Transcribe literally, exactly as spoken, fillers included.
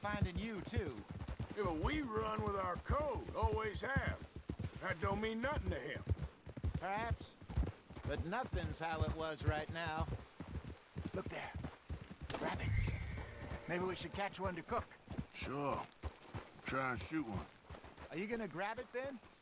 finding you, too. Yeah, but we run with our code, always have. That don't mean nothing to him. Perhaps. But nothing's how it was right now. Look there. Rabbits. Maybe we should catch one to cook. Sure. Try and shoot one. Are you gonna grab it then?